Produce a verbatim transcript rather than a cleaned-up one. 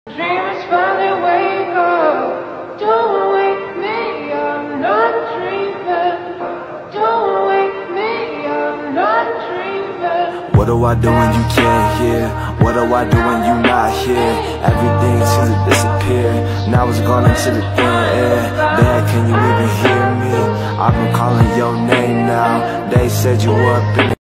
Dreamers finally wake up. Don't wake me, I'm not dreaming. Don't wake me, I'm not dreaming. What do I do when you can't hear? What do I do when you not here? Everything seems to disappear. Now it's gone into the thin air. Dad, can you even hear me? I've been calling your name now. They said you up in